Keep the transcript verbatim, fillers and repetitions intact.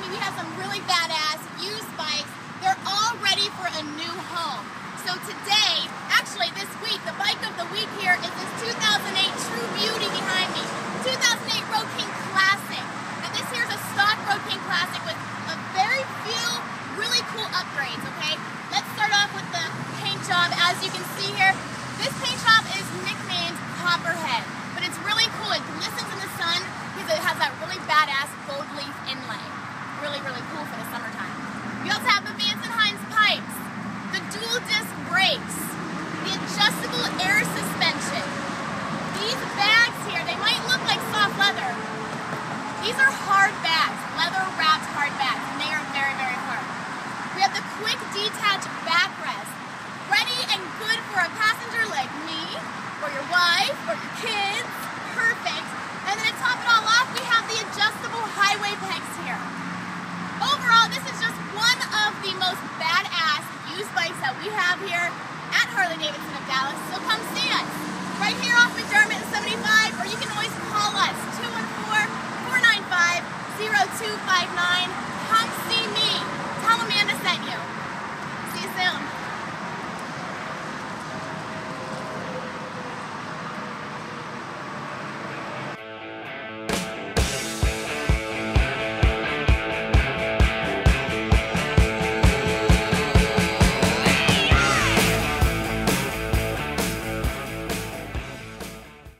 me, we have some really badass used bikes. They're all ready for a new home. So today, actually this week, the bike of the week here is this two thousand eight True Beauty behind me. two thousand eight Road King Classic. And this here is a stock Road King Classic with a very few really cool upgrades, okay? Let's start off with the paint job. As you can see here, this paint job is nicknamed Copperhead, but it's really cool. It glistens in the sun because it has that really badass gold leaf inlay. Really, really cool for the summertime. We also have the Vance and Hines pipes, the dual disc brakes, the adjustable air suspension. These bags here, they might look like soft leather. These are hard bags, leather wrapped hard bags, and they are very, very hard. We have the quick detach backrest, ready and good for a passenger like me, or your wife, or your kids. Perfect. And then to top it all off, we have the adjustable highway pegs here. Overall, this is just one of the most badass used bikes that we have here at Harley-Davidson of Dallas. So come see us right here off McDermott and seventy-five, or you can always call us two one four, four nine five, zero two five nine. Come see me. Tell Amanda